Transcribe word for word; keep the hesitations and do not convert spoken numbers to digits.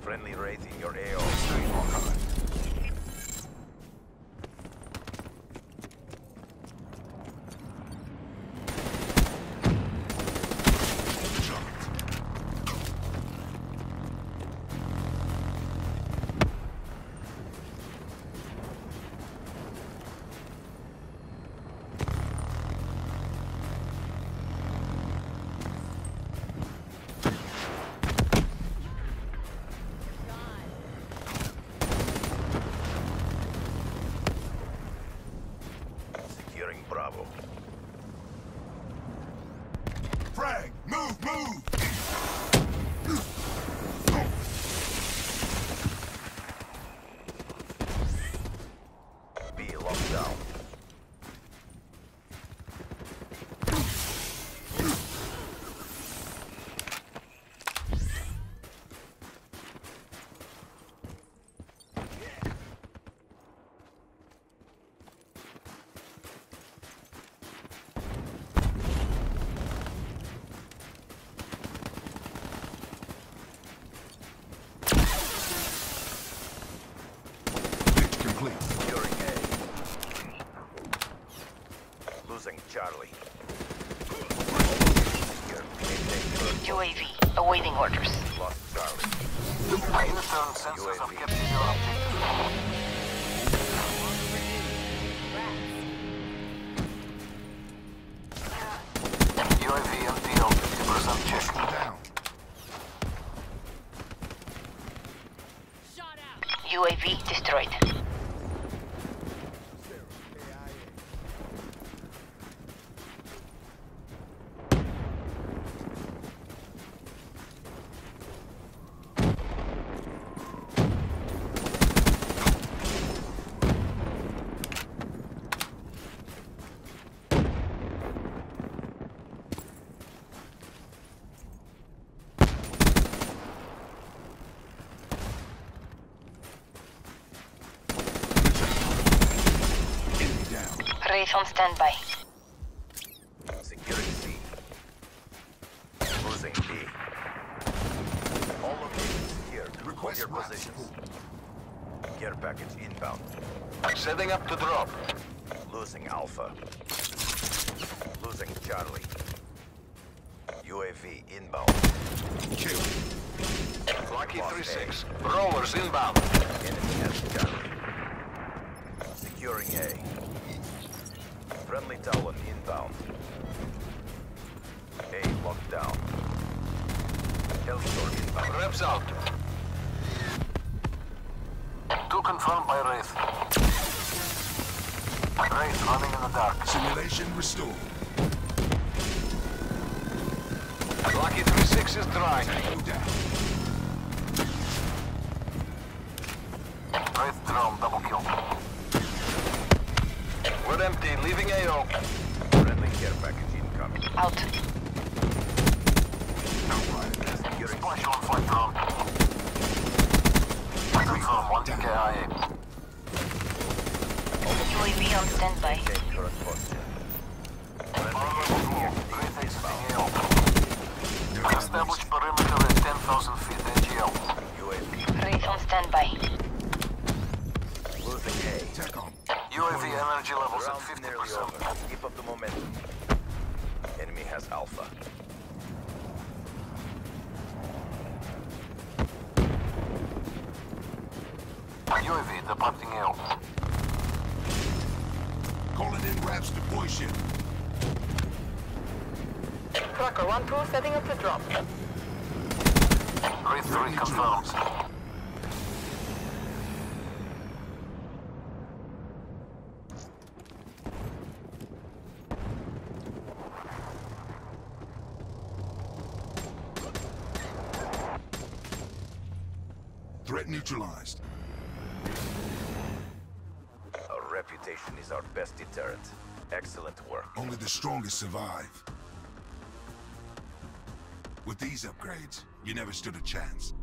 Friendly Wraith in your A O. Bravo. Frag! Move, move! B locked down. Securing A. Losing Charlie. U A V, awaiting orders. Lost Charlie. My internal sensors have kept your objective. U A V M T L fifty percent check. Down. U A V destroyed. Wraith on standby. Securing C. Losing B. All locations secured. Hold your positions. Care package inbound. Setting up to drop. Losing Alpha. Losing Charlie. U A V inbound. Kill. Lucky three six. Rollers inbound. Enemy has Charlie. Securing A. Friendly Talon inbound. A locked down. Hellstorm inbound. Reps out. Two confirmed by Wraith. Wraith running in the dark. Simulation restored. Lucky three six is dry. Tango down. Wraith drone double kill. We're empty, leaving A O. Friendly care package incoming. Out. Securing Splash on flight drone. Confirm one T K I A. U A V on standby. Take current posture. Wraith exiting A O. Establish perimeter at ten thousand feet N G L. U A V Wraith on standby. losing A. Tech on. U A V energy levels at Round's fifty nearly percent. over. Keep up the momentum. Enemy has Alpha. U A V departing A O. Calling in R A P s deploy ship. Tracker one two setting up the drop. Wraith three confirms. Threat neutralized. Our reputation is our best deterrent. Excellent work. Only the strongest survive. With these upgrades, you never stood a chance.